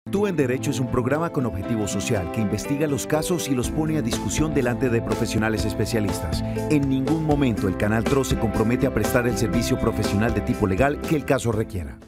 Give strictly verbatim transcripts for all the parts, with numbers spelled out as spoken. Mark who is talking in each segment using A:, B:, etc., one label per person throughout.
A: Tú en Derecho es un programa con objetivo social que investiga los casos y los pone a discusión delante de profesionales especialistas. En ningún momento el Canal T R O se compromete a prestar el servicio profesional de tipo legal que el caso requiera.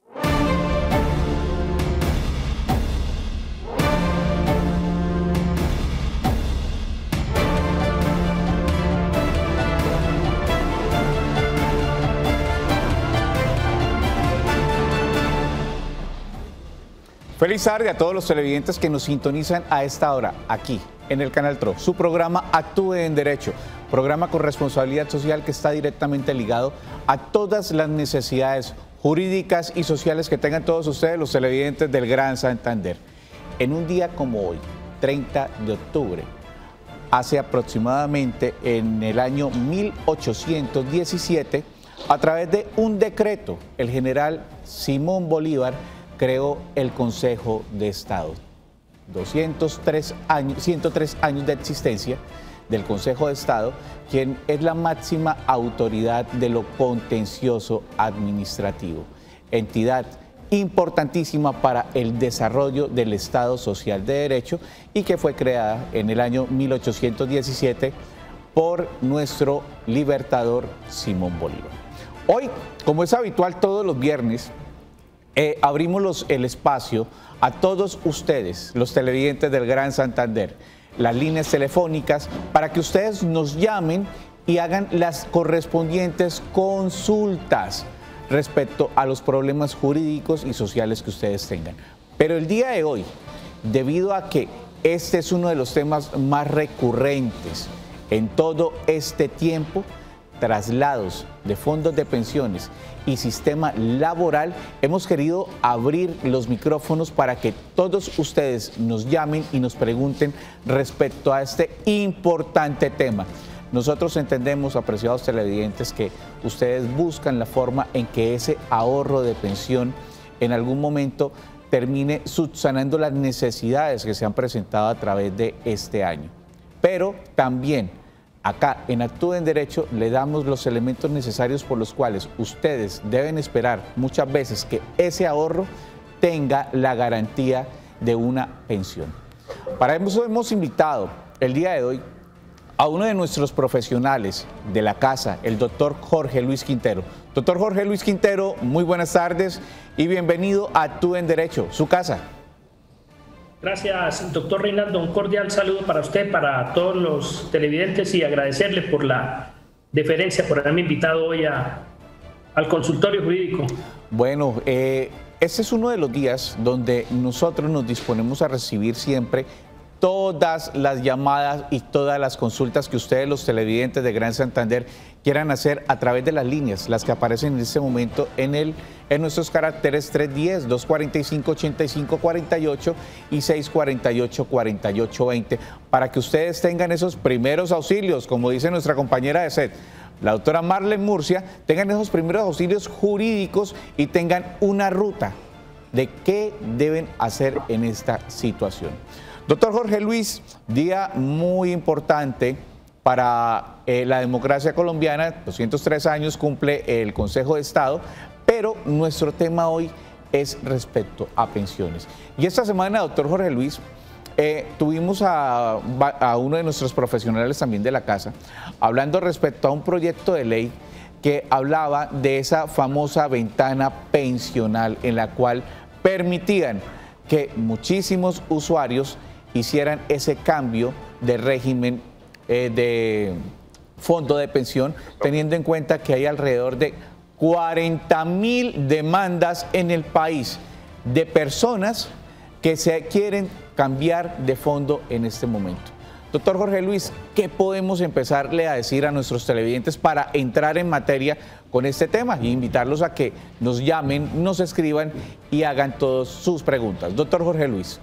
B: Feliz tarde a todos los televidentes que nos sintonizan a esta hora, aquí, en el Canal T R O. Su programa Actúe en Derecho, programa con responsabilidad social que está directamente ligado a todas las necesidades jurídicas y sociales que tengan todos ustedes, los televidentes del Gran Santander. En un día como hoy, treinta de octubre, hace aproximadamente en el año mil ochocientos diecisiete, a través de un decreto, el general Simón Bolívar creó el Consejo de Estado. doscientos tres años, ciento tres años de existencia del Consejo de Estado, quien es la máxima autoridad de lo contencioso administrativo, entidad importantísima para el desarrollo del Estado Social de Derecho y que fue creada en el año mil ochocientos diecisiete por nuestro libertador Simón Bolívar. Hoy, como es habitual todos los viernes, Eh, abrimos los, el espacio a todos ustedes, los televidentes del Gran Santander, las líneas telefónicas, para que ustedes nos llamen y hagan las correspondientes consultas respecto a los problemas jurídicos y sociales que ustedes tengan. Pero el día de hoy, debido a que este es uno de los temas más recurrentes en todo este tiempo, traslados de fondos de pensiones y sistema laboral, hemos querido abrir los micrófonos para que todos ustedes nos llamen y nos pregunten respecto a este importante tema. Nosotros entendemos, apreciados televidentes, que ustedes buscan la forma en que ese ahorro de pensión en algún momento termine subsanando las necesidades que se han presentado a través de este año. Pero también acá en Actúe en Derecho le damos los elementos necesarios por los cuales ustedes deben esperar muchas veces que ese ahorro tenga la garantía de una pensión. Para eso hemos invitado el día de hoy a uno de nuestros profesionales de la casa, el doctor Jorge Luis Quintero. Doctor Jorge Luis Quintero, muy buenas tardes y bienvenido a Actúe en Derecho, su casa.
C: Gracias, doctor Reinaldo. Un cordial saludo para usted, para todos los televidentes y agradecerle por la deferencia, por haberme invitado hoy a, al consultorio jurídico.
B: Bueno, eh, este es uno de los días donde nosotros nos disponemos a recibir siempre todas las llamadas y todas las consultas que ustedes, los televidentes de Gran Santander, quieran hacer a través de las líneas, las que aparecen en este momento en, el, en nuestros caracteres tres diez, dos cuarenta y cinco, ochenta y cinco cuarenta y ocho y seis cuarenta y ocho, cuarenta y ocho veinte, para que ustedes tengan esos primeros auxilios, como dice nuestra compañera de S E D, la doctora Marlene Murcia, tengan esos primeros auxilios jurídicos y tengan una ruta de qué deben hacer en esta situación. Doctor Jorge Luis, día muy importante para eh, la democracia colombiana, doscientos tres años cumple el Consejo de Estado, pero nuestro tema hoy es respecto a pensiones. Y esta semana, doctor Jorge Luis, eh, tuvimos a, a uno de nuestros profesionales también de la casa, hablando respecto a un proyecto de ley que hablaba de esa famosa ventana pensional en la cual permitían que muchísimos usuarios hicieran ese cambio de régimen eh, de fondo de pensión, teniendo en cuenta que hay alrededor de cuarenta mil demandas en el país de personas que se quieren cambiar de fondo en este momento. Doctor Jorge Luis, ¿qué podemos empezarle a decir a nuestros televidentes para entrar en materia con este tema y invitarlos a que nos llamen, nos escriban y hagan todas sus preguntas? Doctor Jorge Luis.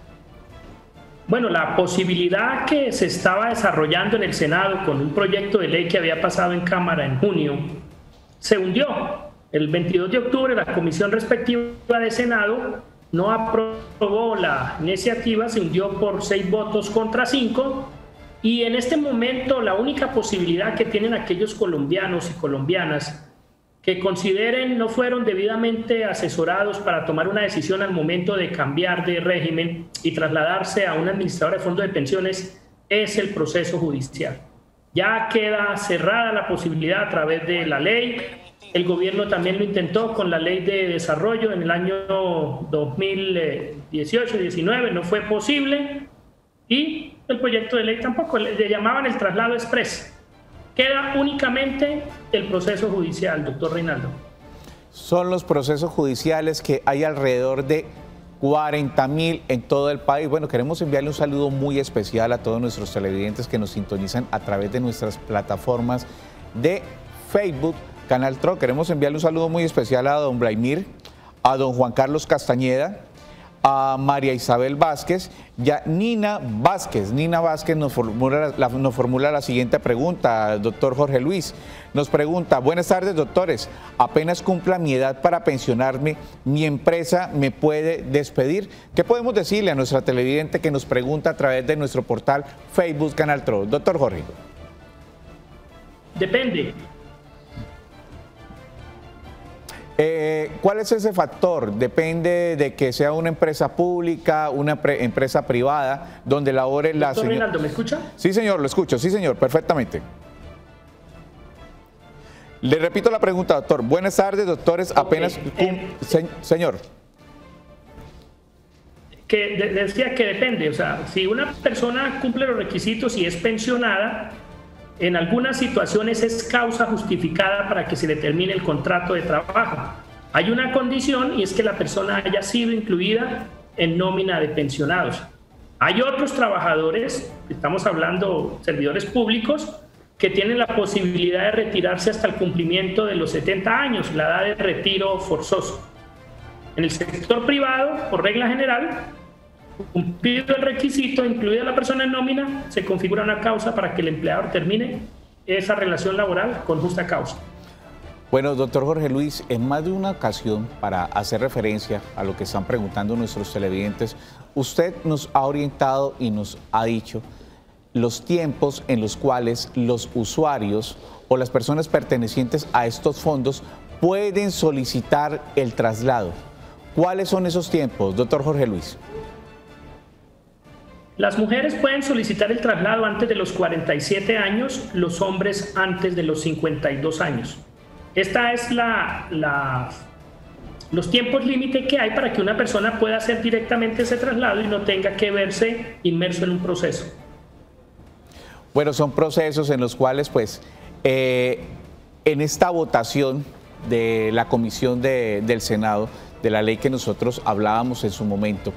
C: Bueno, la posibilidad que se estaba desarrollando en el Senado con un proyecto de ley que había pasado en Cámara en junio se hundió. El veintidós de octubre la comisión respectiva de Senado no aprobó la iniciativa, se hundió por seis votos contra cinco y en este momento la única posibilidad que tienen aquellos colombianos y colombianas que consideren no fueron debidamente asesorados para tomar una decisión al momento de cambiar de régimen y trasladarse a un administrador de fondos de pensiones es el proceso judicial. Ya queda cerrada la posibilidad a través de la ley. El gobierno también lo intentó con la ley de desarrollo en el año dos mil dieciocho diecinueve, no fue posible, y el proyecto de ley tampoco, le llamaban el traslado express. Queda únicamente el proceso judicial, doctor Reinaldo.
B: Son los procesos judiciales que hay alrededor de cuarenta mil en todo el país. Bueno, queremos enviarle un saludo muy especial a todos nuestros televidentes que nos sintonizan a través de nuestras plataformas de Facebook, Canal Tro. Queremos enviarle un saludo muy especial a don Vladimir, a don Juan Carlos Castañeda, a María Isabel Vázquez y a Nina Vázquez. Nina Vázquez nos formula la, nos formula la siguiente pregunta, doctor Jorge Luis. Nos pregunta: buenas tardes, doctores. Apenas cumpla mi edad para pensionarme, ¿mi empresa me puede despedir? ¿Qué podemos decirle a nuestra televidente que nos pregunta a través de nuestro portal Facebook Canal Tro? Doctor Jorge.
C: Depende.
B: Eh, ¿Cuál es ese factor? Depende de que sea una empresa pública, una empresa privada, donde labore la...
C: Doctor Reinaldo, ¿me escucha?
B: Sí, señor, lo escucho, sí, señor, perfectamente. Le repito la pregunta, doctor. Buenas tardes, doctores, okay. apenas... Eh, se, señor.
C: Que de, decía que depende, o sea, si una persona cumple los requisitos y es pensionada, en algunas situaciones es causa justificada para que se le termine el contrato de trabajo. Hay una condición y es que la persona haya sido incluida en nómina de pensionados. Hay otros trabajadores, estamos hablando servidores públicos, que tienen la posibilidad de retirarse hasta el cumplimiento de los setenta años, la edad de retiro forzoso. En el sector privado, por regla general, cumplido el requisito, incluida la persona en nómina, se configura una causa para que el empleador termine esa relación laboral con justa causa.
B: Bueno, doctor Jorge Luis, en más de una ocasión, para hacer referencia a lo que están preguntando nuestros televidentes, usted nos ha orientado y nos ha dicho los tiempos en los cuales los usuarios o las personas pertenecientes a estos fondos pueden solicitar el traslado. ¿Cuáles son esos tiempos, doctor Jorge Luis?
C: Las mujeres pueden solicitar el traslado antes de los cuarenta y siete años, los hombres antes de los cincuenta y dos años. Esta es la, la, los tiempos límite que hay para que una persona pueda hacer directamente ese traslado y no tenga que verse inmerso en un proceso.
B: Bueno, son procesos en los cuales, pues, eh, en esta votación de la Comisión de, del Senado, de la ley que nosotros hablábamos en su momento,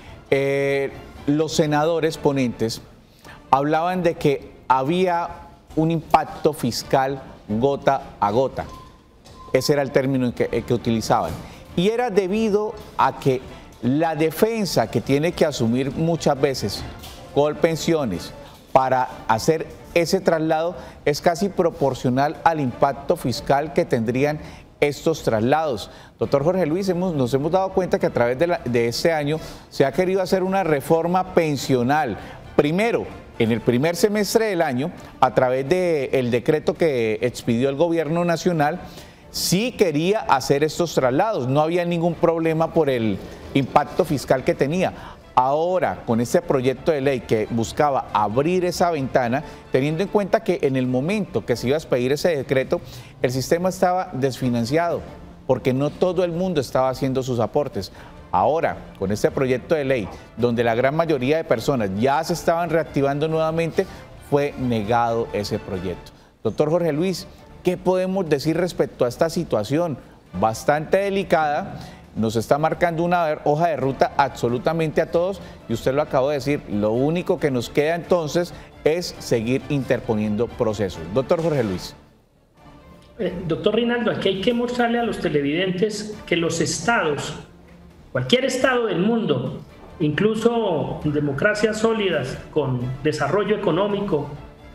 B: eh, los senadores ponentes hablaban de que había un impacto fiscal gota a gota. Ese era el término que, que utilizaban. Y era debido a que la defensa que tiene que asumir muchas veces Colpensiones para hacer ese traslado es casi proporcional al impacto fiscal que tendrían estos traslados. Doctor Jorge Luis, hemos, nos hemos dado cuenta que a través de, la, de este año se ha querido hacer una reforma pensional. Primero, en el primer semestre del año, a través del decreto que expidió el gobierno nacional, sí quería hacer estos traslados. No había ningún problema por el impacto fiscal que tenía. Ahora, con este proyecto de ley que buscaba abrir esa ventana, teniendo en cuenta que en el momento que se iba a expedir ese decreto, el sistema estaba desfinanciado, porque no todo el mundo estaba haciendo sus aportes. Ahora, con este proyecto de ley, donde la gran mayoría de personas ya se estaban reactivando nuevamente, fue negado ese proyecto. Doctor Jorge Luis, ¿qué podemos decir respecto a esta situación bastante delicada? Nos está marcando una hoja de ruta absolutamente a todos y usted lo acabó de decir, lo único que nos queda entonces es seguir interponiendo procesos. Doctor Jorge Luis.
C: Eh, doctor Reinaldo, aquí hay que mostrarle a los televidentes que los estados, cualquier estado del mundo, incluso democracias sólidas con desarrollo económico,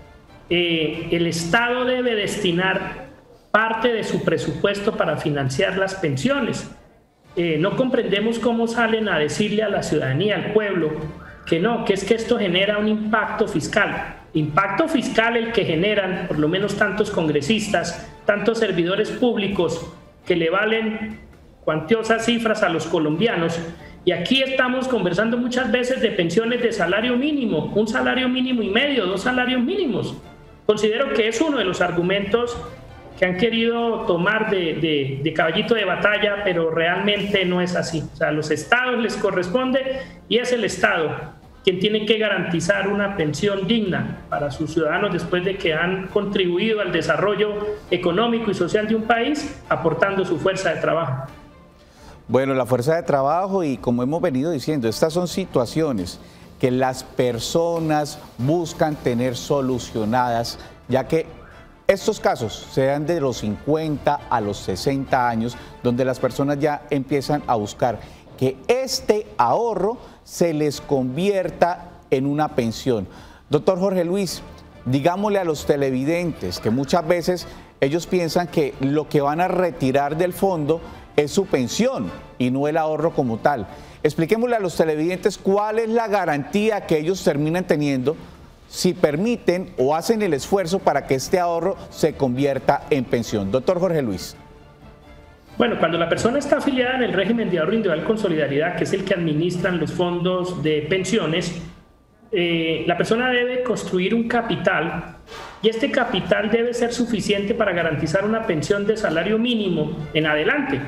C: eh, el Estado debe destinar parte de su presupuesto para financiar las pensiones. Eh, no comprendemos cómo salen a decirle a la ciudadanía, al pueblo, que no, que es que esto genera un impacto fiscal. impacto fiscal el que generan por lo menos tantos congresistas, tantos servidores públicos que le valen cuantiosas cifras a los colombianos. Y aquí estamos conversando muchas veces de pensiones de salario mínimo, un salario mínimo y medio, dos salarios mínimos. Considero que es uno de los argumentos que han querido tomar de, de, de caballito de batalla, pero realmente no es así. O sea, a los estados les corresponde y es el Estado quien tiene que garantizar una pensión digna para sus ciudadanos después de que han contribuido al desarrollo económico y social de un país aportando su fuerza de trabajo.
B: Bueno, la fuerza de trabajo y como hemos venido diciendo, estas son situaciones que las personas buscan tener solucionadas, ya que estos casos se dan de los cincuenta a los sesenta años, donde las personas ya empiezan a buscar que este ahorro se les convierta en una pensión. Doctor Jorge Luis, digámosle a los televidentes que muchas veces ellos piensan que lo que van a retirar del fondo es su pensión y no el ahorro como tal. Expliquémosle a los televidentes cuál es la garantía que ellos terminan teniendo si permiten o hacen el esfuerzo para que este ahorro se convierta en pensión. Doctor Jorge Luis.
C: Bueno, cuando la persona está afiliada en el régimen de ahorro individual con solidaridad, que es el que administran los fondos de pensiones, eh, la persona debe construir un capital y este capital debe ser suficiente para garantizar una pensión de salario mínimo en adelante.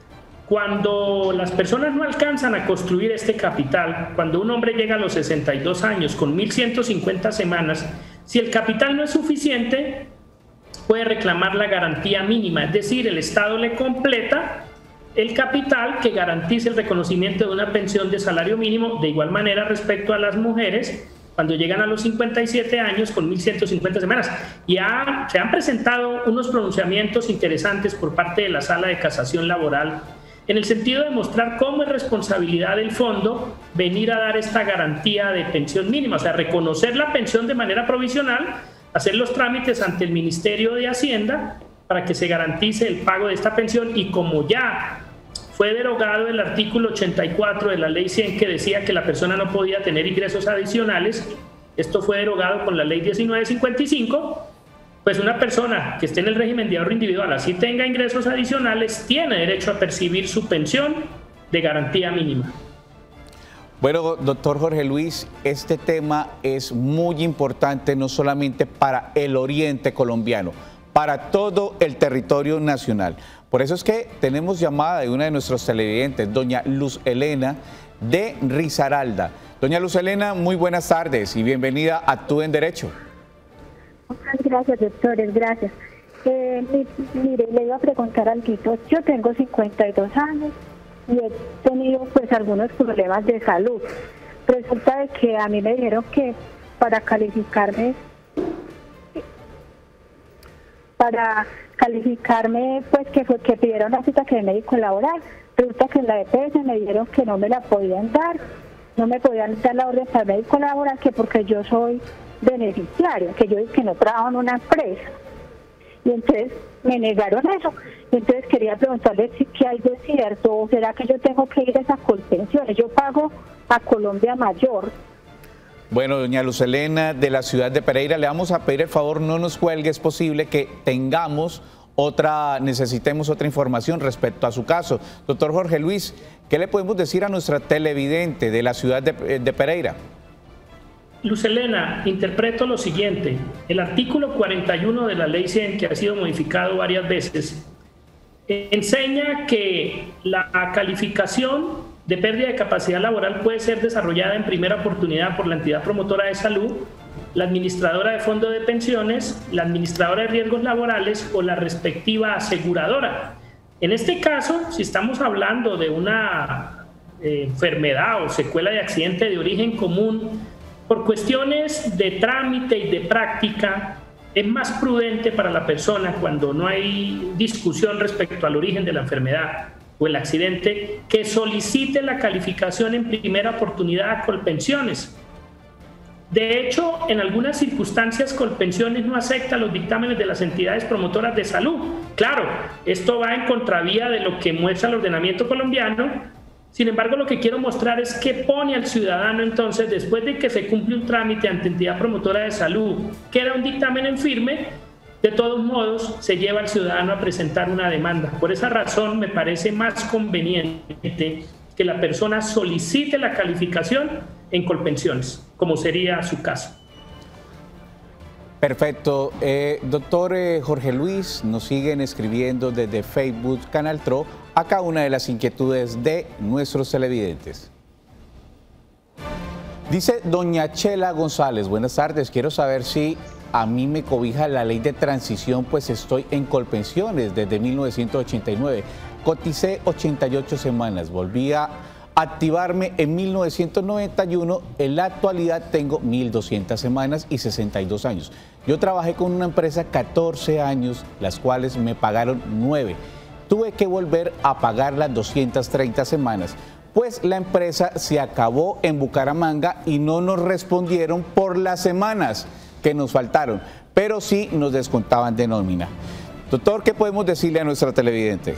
C: Cuando las personas no alcanzan a construir este capital, cuando un hombre llega a los sesenta y dos años con mil ciento cincuenta semanas, si el capital no es suficiente, puede reclamar la garantía mínima, es decir, el Estado le completa el capital que garantice el reconocimiento de una pensión de salario mínimo. De igual manera respecto a las mujeres, cuando llegan a los cincuenta y siete años con mil ciento cincuenta semanas. Y ha, se han presentado unos pronunciamientos interesantes por parte de la Sala de Casación Laboral en el sentido de mostrar cómo es responsabilidad del fondo venir a dar esta garantía de pensión mínima, o sea, reconocer la pensión de manera provisional, hacer los trámites ante el Ministerio de Hacienda para que se garantice el pago de esta pensión. Y como ya fue derogado el artículo ochenta y cuatro de la ley cien, que decía que la persona no podía tener ingresos adicionales, esto fue derogado con la ley diecinueve cincuenta y cinco, pues una persona que esté en el régimen de ahorro individual, así tenga ingresos adicionales, tiene derecho a percibir su pensión de garantía mínima.
B: Bueno, doctor Jorge Luis, este tema es muy importante no solamente para el oriente colombiano, para todo el territorio nacional. Por eso es que tenemos llamada de una de nuestros televidentes, doña Luz Elena de Risaralda. Doña Luz Elena, muy buenas tardes y bienvenida a Actúe en Derecho.
D: Muchas gracias, doctores, gracias. Eh, mire, le iba a preguntar algo. Yo tengo cincuenta y dos años y he tenido pues algunos problemas de salud. Resulta de que a mí me dijeron que para calificarme, para calificarme, pues que fue que pidieron una cita que de médico laboral. Resulta que en la E P S me dijeron que no me la podían dar, no me podían dar la orden para el médico laboral, que porque yo soy beneficiario, que yo que no trabajo en una empresa. Y entonces me negaron eso. Y entonces quería preguntarle si qué hay de cierto, o será que yo tengo que ir a esas colpensiones. Yo pago a Colombia Mayor.
B: Bueno, doña Luz Elena de la ciudad de Pereira, le vamos a pedir el favor, no nos cuelgue, es posible que tengamos otra, necesitemos otra información respecto a su caso. Doctor Jorge Luis, ¿qué le podemos decir a nuestra televidente de la ciudad de, de Pereira?
C: Luz Elena, interpreto lo siguiente. El artículo cuarenta y uno de la ley cien, que ha sido modificado varias veces, enseña que la calificación de pérdida de capacidad laboral puede ser desarrollada en primera oportunidad por la entidad promotora de salud, la administradora de fondo de pensiones, la administradora de riesgos laborales o la respectiva aseguradora. En este caso, si estamos hablando de una eh, enfermedad o secuela de accidente de origen común, por cuestiones de trámite y de práctica, es más prudente para la persona, cuando no hay discusión respecto al origen de la enfermedad o el accidente, que solicite la calificación en primera oportunidad a Colpensiones. De hecho, en algunas circunstancias Colpensiones no acepta los dictámenes de las entidades promotoras de salud. Claro, esto va en contravía de lo que muestra el ordenamiento colombiano. Sin embargo, lo que quiero mostrar es que pone al ciudadano entonces, después de que se cumple un trámite ante entidad promotora de salud, queda un dictamen en firme, de todos modos se lleva al ciudadano a presentar una demanda. Por esa razón me parece más conveniente que la persona solicite la calificación en Colpensiones, como sería su caso.
B: Perfecto. Eh, doctor eh, Jorge Luis, nos siguen escribiendo desde Facebook Canal T R O acá una de las inquietudes de nuestros televidentes. Dice doña Chela González, buenas tardes, quiero saber si a mí me cobija la ley de transición, pues estoy en Colpensiones desde mil novecientos ochenta y nueve, coticé ochenta y ocho semanas, volví a activarme en mil novecientos noventa y uno, en la actualidad tengo mil doscientas semanas y sesenta y dos años. Yo trabajé con una empresa catorce años, las cuales me pagaron nueve. Tuve que volver a pagar las doscientas treinta semanas, pues la empresa se acabó en Bucaramanga y no nos respondieron por las semanas que nos faltaron, pero sí nos descontaban de nómina. Doctor, ¿qué podemos decirle a nuestra televidente?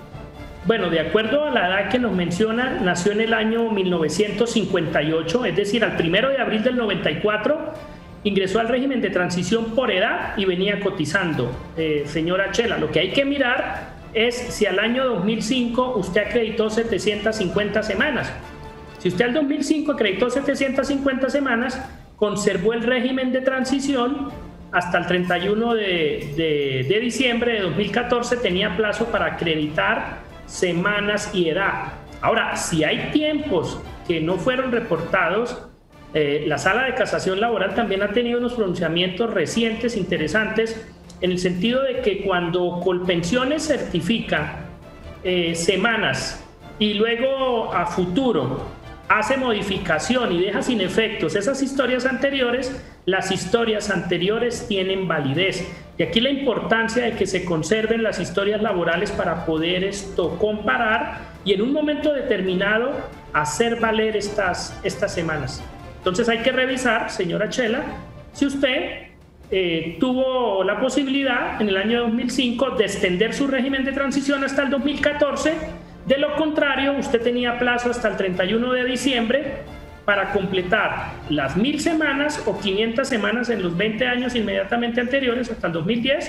C: Bueno, de acuerdo a la edad que nos menciona, nació en el año mil novecientos cincuenta y ocho, es decir, al primero de abril del noventa y cuatro, ingresó al régimen de transición por edad y venía cotizando. Eh, señora Chela, lo que hay que mirar es si al año dos mil cinco usted acreditó setecientas cincuenta semanas. Si usted al dos mil cinco acreditó setecientas cincuenta semanas, conservó el régimen de transición hasta el treinta y uno de, de, de diciembre de dos mil catorce, tenía plazo para acreditar semanas y edad. Ahora, si hay tiempos que no fueron reportados, eh, la Sala de Casación Laboral también ha tenido unos pronunciamientos recientes interesantes, en el sentido de que cuando Colpensiones certifica eh, semanas y luego a futuro hace modificación y deja sin efectos esas historias anteriores, las historias anteriores tienen validez. Y aquí la importancia de que se conserven las historias laborales para poder esto comparar y en un momento determinado hacer valer estas, estas semanas. Entonces hay que revisar, señora Chela, si usted eh, tuvo la posibilidad en el año dos mil cinco de extender su régimen de transición hasta el dos mil catorce. De lo contrario, usted tenía plazo hasta el treinta y uno de diciembre para completar las mil semanas o quinientas semanas en los veinte años inmediatamente anteriores hasta el dos mil diez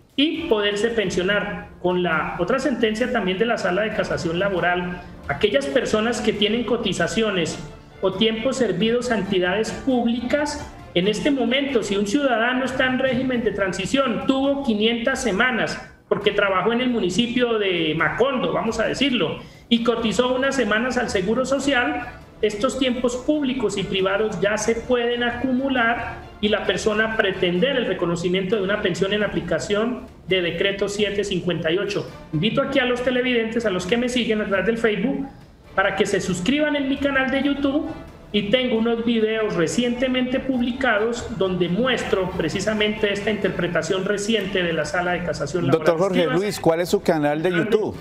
C: y poderse pensionar. Con la otra sentencia también de la Sala de Casación Laboral, aquellas personas que tienen cotizaciones o tiempos servidos a entidades públicas, en este momento, si un ciudadano está en régimen de transición, tuvo quinientas semanas, porque trabajó en el municipio de Macondo, vamos a decirlo, y cotizó unas semanas al Seguro Social, estos tiempos públicos y privados ya se pueden acumular y la persona pretender el reconocimiento de una pensión en aplicación de decreto setecientos cincuenta y ocho. Invito aquí a los televidentes, a los que me siguen a través del Facebook, para que se suscriban en mi canal de YouTube y tengo unos videos recientemente publicados donde muestro precisamente esta interpretación reciente de la Sala de Casación Laboral.
B: Doctor Jorge Luis, ¿cuál es su canal de YouTube?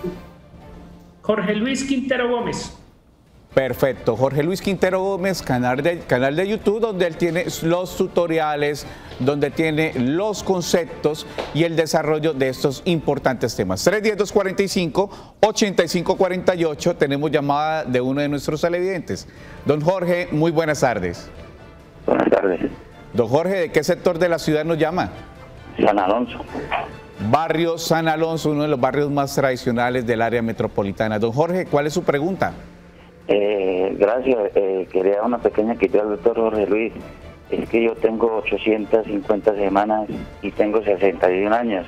C: Jorge Luis Quintero Gómez.
B: Perfecto, Jorge Luis Quintero Gómez, canal de, canal de YouTube donde él tiene los tutoriales, donde tiene los conceptos y el desarrollo de estos importantes temas. tres diez, dos cuarenta y cinco, ochenta y cinco cuarenta y ocho, tenemos llamada de uno de nuestros televidentes. Don Jorge, muy buenas tardes.
E: Buenas tardes.
B: Don Jorge, ¿de qué sector de la ciudad nos llama?
E: San Alonso.
B: Barrio San Alonso, uno de los barrios más tradicionales del área metropolitana. Don Jorge, ¿cuál es su pregunta?
E: Eh, gracias. Eh, quería una pequeña quita al doctor Jorge Luis. Es que yo tengo ochocientas cincuenta semanas y tengo sesenta y un años,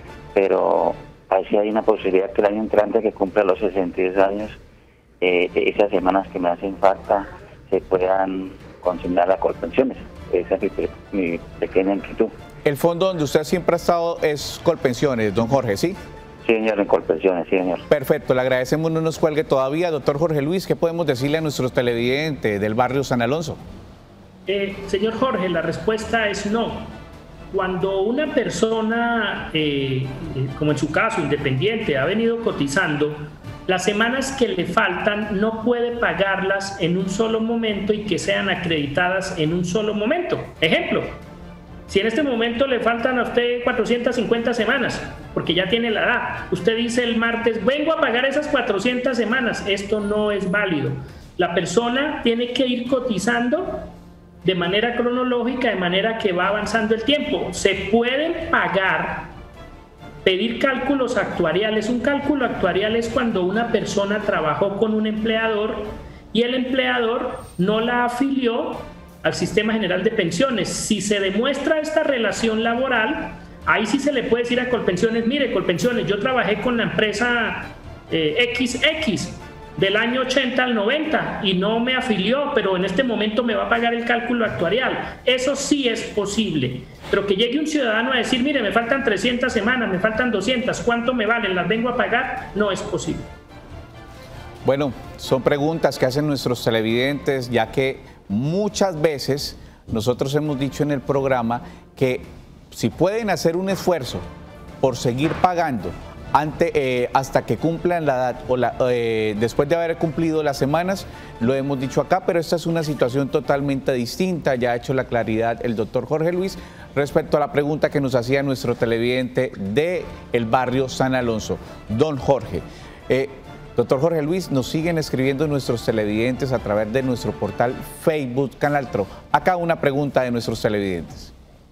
E: pero así hay una posibilidad que el año entrante, que cumpla los sesenta y dos años, eh, esas semanas que me hacen falta se puedan consignar a Colpensiones. Esa es mi, mi pequeña inquietud.
B: El fondo donde usted siempre ha estado es Colpensiones, don Jorge, ¿sí?
E: Sí, señor, en Colpensiones, sí, señor.
B: Perfecto, le agradecemos, no nos cuelgue todavía. Doctor Jorge Luis, ¿qué podemos decirle a nuestros televidentes del barrio San Alonso?
C: Eh, señor Jorge, la respuesta es no. Cuando una persona, eh, como en su caso, independiente, ha venido cotizando, las semanas que le faltan no puede pagarlas en un solo momento y que sean acreditadas en un solo momento. Ejemplo, Si en este momento le faltan a usted cuatrocientas cincuenta semanas, porque ya tiene la edad, usted dice el martes, vengo a pagar esas cuatrocientas semanas, esto no es válido. La persona tiene que ir cotizando de manera cronológica, de manera que va avanzando el tiempo. Se pueden pagar, pedir cálculos actuariales. Un cálculo actuarial es cuando una persona trabajó con un empleador y el empleador no la afilió al Sistema General de Pensiones. Si se demuestra esta relación laboral, ahí sí se le puede decir a Colpensiones, mire Colpensiones, yo trabajé con la empresa eh, equis equis del año ochenta al noventa y no me afilió, pero en este momento me va a pagar el cálculo actuarial. Eso sí es posible, pero que llegue un ciudadano a decir, mire, me faltan trescientas semanas, me faltan doscientas, ¿cuánto me valen? ¿Las vengo a pagar? No es posible.
B: Bueno, son preguntas que hacen nuestros televidentes, ya que muchas veces nosotros hemos dicho en el programa que si pueden hacer un esfuerzo por seguir pagando ante, eh, hasta que cumplan la edad o la, eh, después de haber cumplido las semanas, lo hemos dicho acá, pero esta es una situación totalmente distinta. Ya ha hecho la claridad el doctor Jorge Luis respecto a la pregunta que nos hacía nuestro televidente del barrio San Alonso. Don Jorge, eh, doctor Jorge Luis, nos siguen escribiendo nuestros televidentes a través de nuestro portal Facebook Canal Tro. Acá una pregunta de nuestros televidentes.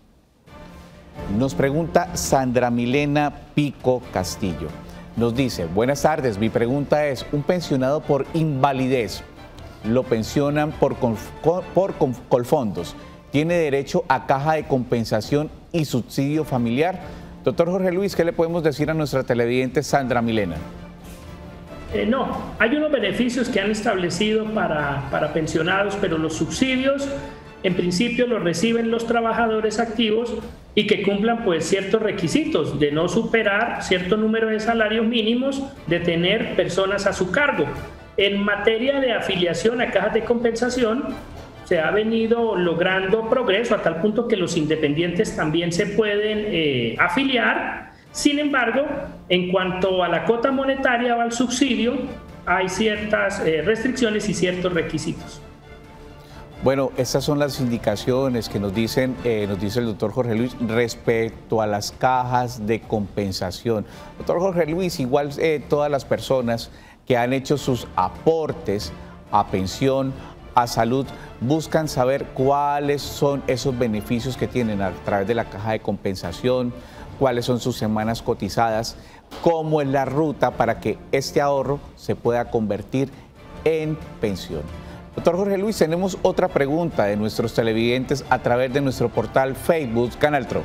B: Nos pregunta Sandra Milena Pico Castillo. Nos dice, buenas tardes, mi pregunta es, un pensionado por invalidez, lo pensionan por, por Colfondos, ¿tiene derecho a caja de compensación y subsidio familiar? Doctor Jorge Luis, ¿qué le podemos decir a nuestra televidente Sandra Milena?
C: Eh, no, hay unos beneficios que han establecido para, para pensionados, pero los subsidios en principio los reciben los trabajadores activos y que cumplan pues ciertos requisitos de no superar cierto número de salarios mínimos, de tener personas a su cargo. En materia de afiliación a cajas de compensación se ha venido logrando progreso a tal punto que los independientes también se pueden eh, afiliar. Sin embargo, en cuanto a la cuota monetaria o al subsidio, hay ciertas eh, restricciones y ciertos requisitos.
B: Bueno, estas son las indicaciones que nos dicen, eh, nos dice el doctor Jorge Luis respecto a las cajas de compensación. Doctor Jorge Luis, igual eh, todas las personas que han hecho sus aportes a pensión, a salud, buscan saber cuáles son esos beneficios que tienen a través de la caja de compensación, cuáles son sus semanas cotizadas, cómo es la ruta para que este ahorro se pueda convertir en pensión. Doctor Jorge Luis, tenemos otra pregunta de nuestros televidentes a través de nuestro portal Facebook Canal Tro.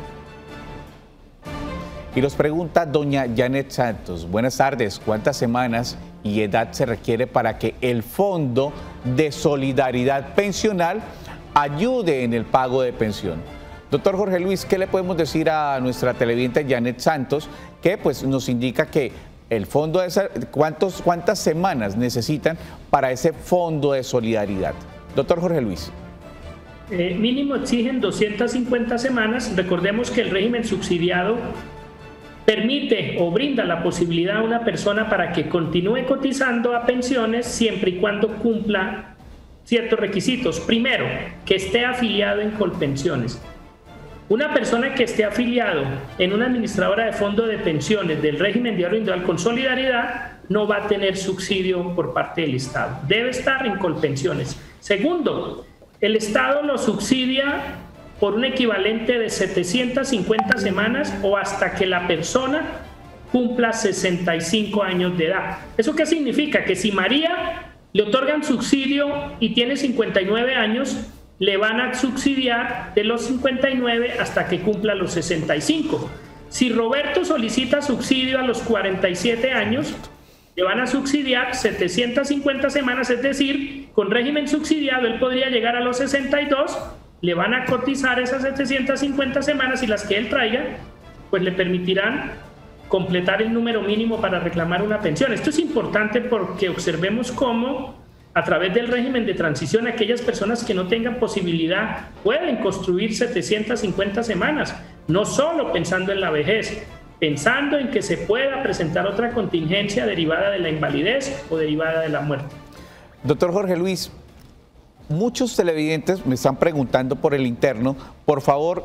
B: Y nos pregunta doña Janet Santos. Buenas tardes, ¿cuántas semanas y edad se requiere para que el Fondo de Solidaridad Pensional ayude en el pago de pensión? Doctor Jorge Luis, ¿qué le podemos decir a nuestra televidente Janet Santos, que pues nos indica que el fondo de esa, ¿cuántos, cuántas semanas necesitan para ese fondo de solidaridad? Doctor Jorge Luis.
C: Eh, mínimo exigen doscientas cincuenta semanas. Recordemos que el régimen subsidiado permite o brinda la posibilidad a una persona para que continúe cotizando a pensiones siempre y cuando cumpla ciertos requisitos. Primero, que esté afiliado en Colpensiones. Una persona que esté afiliado en una administradora de fondo de pensiones del régimen de ahorro individual con solidaridad no va a tener subsidio por parte del Estado. Debe estar en Colpensiones. Segundo, el Estado lo subsidia por un equivalente de setecientas cincuenta semanas o hasta que la persona cumpla sesenta y cinco años de edad. ¿Eso qué significa? Que si María le otorgan subsidio y tiene cincuenta y nueve años, le van a subsidiar de los cincuenta y nueve hasta que cumpla los sesenta y cinco. Si Roberto solicita subsidio a los cuarenta y siete años, le van a subsidiar setecientas cincuenta semanas, es decir, con régimen subsidiado él podría llegar a los sesenta y dos, le van a cotizar esas setecientas cincuenta semanas y las que él traiga, pues le permitirán completar el número mínimo para reclamar una pensión. Esto es importante porque observemos cómo a través del régimen de transición, aquellas personas que no tengan posibilidad pueden construir setecientas cincuenta semanas, no solo pensando en la vejez, pensando en que se pueda presentar otra contingencia derivada de la invalidez o derivada de la muerte.
B: Doctor Jorge Luis, muchos televidentes me están preguntando por el interno, por favor,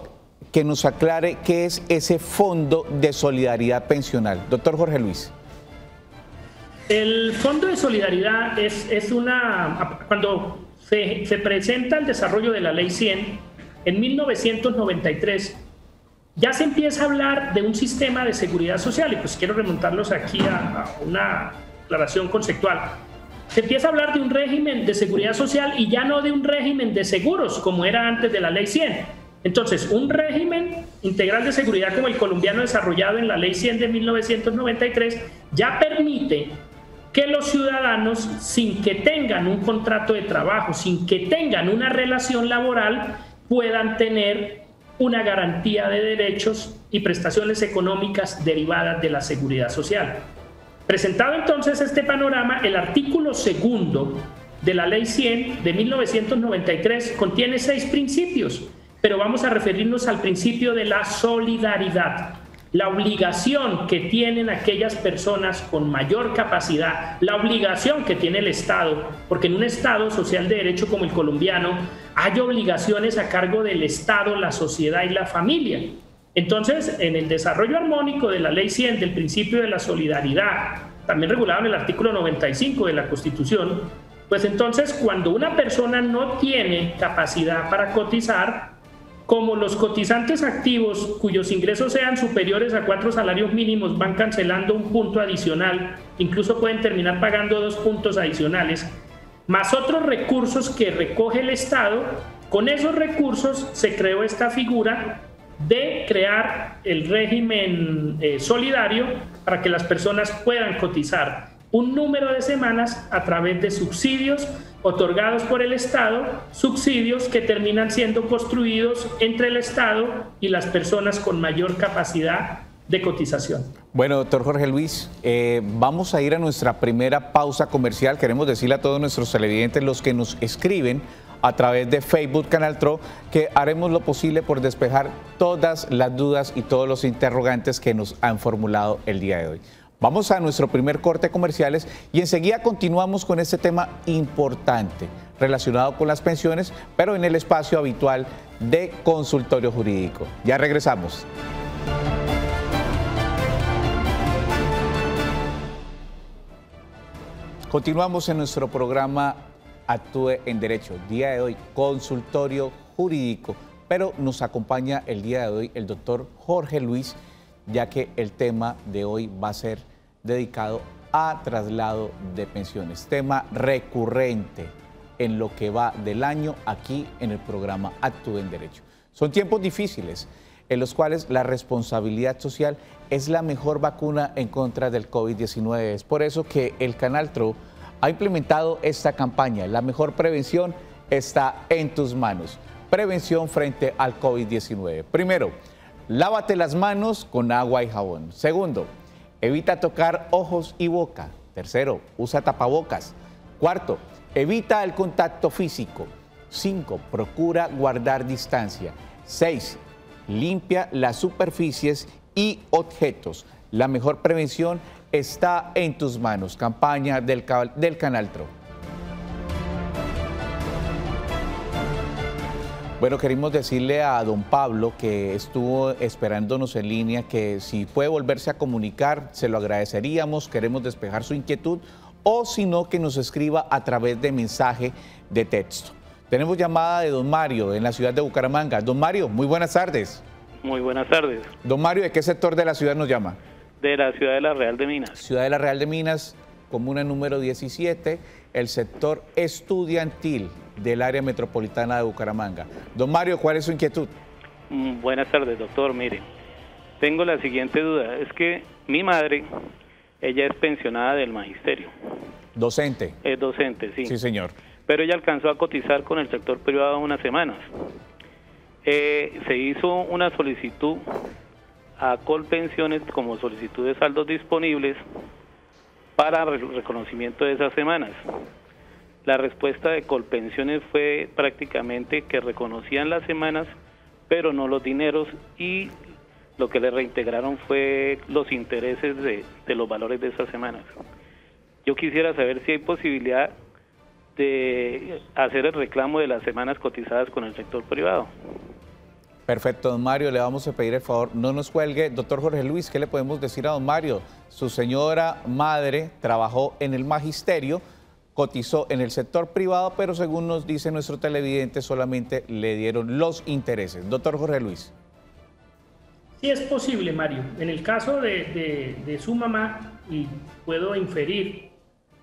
B: que nos aclare qué es ese Fondo de Solidaridad Pensional. Doctor Jorge Luis.
C: El Fondo de Solidaridad es, es una... Cuando se, se presenta el desarrollo de la Ley cien, en mil novecientos noventa y tres, ya se empieza a hablar de un sistema de seguridad social, y pues quiero remontarlos aquí a, a una aclaración conceptual. Se empieza a hablar de un régimen de seguridad social y ya no de un régimen de seguros como era antes de la Ley cien. Entonces, un régimen integral de seguridad como el colombiano desarrollado en la Ley cien de mil novecientos noventa y tres ya permite que los ciudadanos, sin que tengan un contrato de trabajo, sin que tengan una relación laboral, puedan tener una garantía de derechos y prestaciones económicas derivadas de la seguridad social. Presentado entonces este panorama, el artículo segundo de la Ley cien de mil novecientos noventa y tres contiene seis principios, pero vamos a referirnos al principio de la solidaridad. La obligación que tienen aquellas personas con mayor capacidad, la obligación que tiene el Estado, porque en un Estado social de derecho como el colombiano hay obligaciones a cargo del Estado, la sociedad y la familia. Entonces, en el desarrollo armónico de la Ley cien, del principio de la solidaridad, también regulado en el artículo noventa y cinco de la Constitución, pues entonces cuando una persona no tiene capacidad para cotizar, como los cotizantes activos cuyos ingresos sean superiores a cuatro salarios mínimos van cancelando un punto adicional, incluso pueden terminar pagando dos puntos adicionales, más otros recursos que recoge el Estado, con esos recursos se creó esta figura de crear el régimen eh, solidario para que las personas puedan cotizar un número de semanas a través de subsidios otorgados por el Estado, subsidios que terminan siendo construidos entre el Estado y las personas con mayor capacidad de cotización.
B: Bueno, doctor Jorge Luis, eh, vamos a ir a nuestra primera pausa comercial. Queremos decirle a todos nuestros televidentes, los que nos escriben a través de Facebook Canal Tro, que haremos lo posible por despejar todas las dudas y todos los interrogantes que nos han formulado el día de hoy. Vamos a nuestro primer corte comerciales y enseguida continuamos con este tema importante relacionado con las pensiones, pero en el espacio habitual de consultorio jurídico. Ya regresamos. Continuamos en nuestro programa Actúe en Derecho. Día de hoy, consultorio jurídico, pero nos acompaña el día de hoy el doctor Jorge Luis, ya que el tema de hoy va a ser dedicado a traslado de pensiones, tema recurrente en lo que va del año aquí en el programa Actúe en Derecho. Son tiempos difíciles en los cuales la responsabilidad social es la mejor vacuna en contra del COVID diecinueve. Es por eso que el Canal Tro ha implementado esta campaña. La mejor prevención está en tus manos. Prevención frente al COVID diecinueve. Primero, lávate las manos con agua y jabón. Segundo, evita tocar ojos y boca. Tercero, usa tapabocas. Cuarto, evita el contacto físico. Cinco, procura guardar distancia. Seis, limpia las superficies y objetos. La mejor prevención está en tus manos. Campaña del, del Canal Tro. Bueno, queremos decirle a don Pablo, que estuvo esperándonos en línea, que si puede volverse a comunicar, se lo agradeceríamos. Queremos despejar su inquietud, o si no, que nos escriba a través de mensaje de texto. Tenemos llamada de don Mario en la ciudad de Bucaramanga. Don Mario, muy buenas tardes.
F: Muy buenas tardes.
B: Don Mario, ¿de qué sector de la ciudad nos llama?
F: De la ciudad de La Real de Minas.
B: Ciudad de La Real de Minas, comuna número diecisiete, el sector estudiantil del área metropolitana de Bucaramanga. Don Mario, ¿cuál es su inquietud?
F: Mm, buenas tardes, doctor. Mire, tengo la siguiente duda. Es que mi madre, ella es pensionada del magisterio.
B: ¿Docente?
F: Es docente, sí.
B: Sí, señor.
F: Pero ella alcanzó a cotizar con el sector privado unas semanas. Eh, se hizo una solicitud a Colpensiones como solicitud de saldos disponibles para el reconocimiento de esas semanas. La respuesta de Colpensiones fue prácticamente que reconocían las semanas, pero no los dineros, y lo que le reintegraron fue los intereses de, de los valores de esas semanas. Yo quisiera saber si hay posibilidad de hacer el reclamo de las semanas cotizadas con el sector privado.
B: Perfecto, don Mario, le vamos a pedir el favor, no nos cuelgue. Doctor Jorge Luis, ¿qué le podemos decir a don Mario? Su señora madre trabajó en el magisterio, cotizó en el sector privado, pero según nos dice nuestro televidente, solamente le dieron los intereses. Doctor Jorge Luis.
C: Sí es posible, Mario. En el caso de, de, de su mamá, y puedo inferir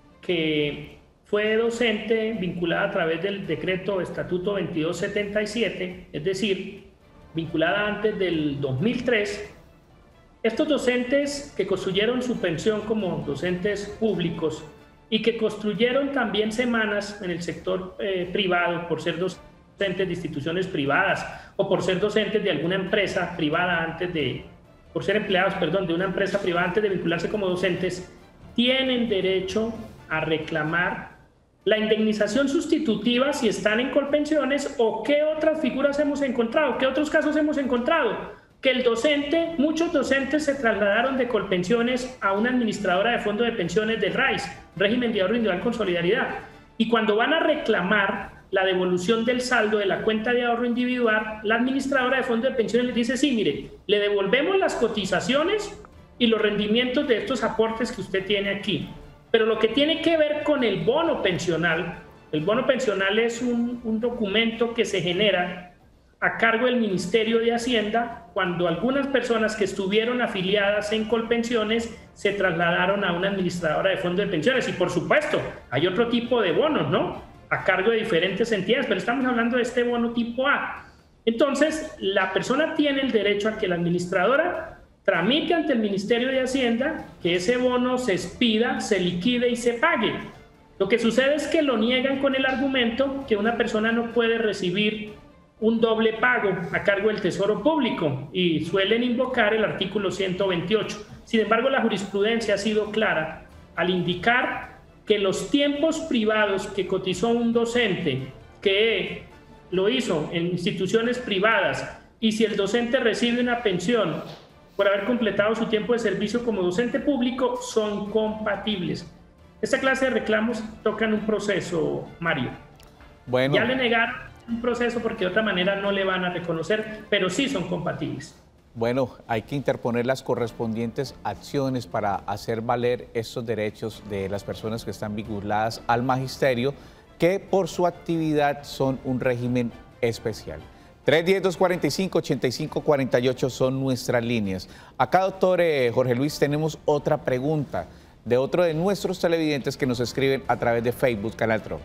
C: que fue docente vinculada a través del decreto Estatuto veintidós setenta y siete, es decir, vinculada antes del dos mil tres, estos docentes que construyeron su pensión como docentes públicos y que construyeron también semanas en el sector eh, privado por ser docentes de instituciones privadas o por ser docentes de alguna empresa privada antes de, por ser empleados, perdón, de una empresa privada antes de vincularse como docentes, tienen derecho a reclamar la indemnización sustitutiva si están en Colpensiones. ¿O qué otras figuras hemos encontrado? ¿Qué otros casos hemos encontrado? Que el docente, muchos docentes se trasladaron de Colpensiones a una administradora de fondo de pensiones del R A I S, régimen de ahorro individual con solidaridad, y cuando van a reclamar la devolución del saldo de la cuenta de ahorro individual, la administradora de fondo de pensiones les dice: sí, mire, le devolvemos las cotizaciones y los rendimientos de estos aportes que usted tiene aquí. Pero lo que tiene que ver con el bono pensional, el bono pensional es un, un documento que se genera a cargo del Ministerio de Hacienda cuando algunas personas que estuvieron afiliadas en Colpensiones se trasladaron a una administradora de fondo de pensiones. Y por supuesto, hay otro tipo de bonos, ¿no?, a cargo de diferentes entidades, pero estamos hablando de este bono tipo A. Entonces, la persona tiene el derecho a que la administradora tramite ante el Ministerio de Hacienda que ese bono se expida, se liquide y se pague. Lo que sucede es que lo niegan con el argumento que una persona no puede recibir un doble pago a cargo del Tesoro Público y suelen invocar el artículo ciento veintiocho. Sin embargo, la jurisprudencia ha sido clara al indicar que los tiempos privados que cotizó un docente que lo hizo en instituciones privadas, y si el docente recibe una pensión por haber completado su tiempo de servicio como docente público, son compatibles. Esta clase de reclamos tocan un proceso, Mario.
B: Bueno.
C: Ya le negaron un proceso porque de otra manera no le van a reconocer, pero sí son compatibles.
B: Bueno, hay que interponer las correspondientes acciones para hacer valer estos derechos de las personas que están vinculadas al magisterio, que por su actividad son un régimen especial. tres diez, dos cuarenta y cinco, ochenta y cinco cuarenta y ocho son nuestras líneas. Acá, doctor eh, Jorge Luis, tenemos otra pregunta de otro de nuestros televidentes que nos escriben a través de Facebook, Canal Tro.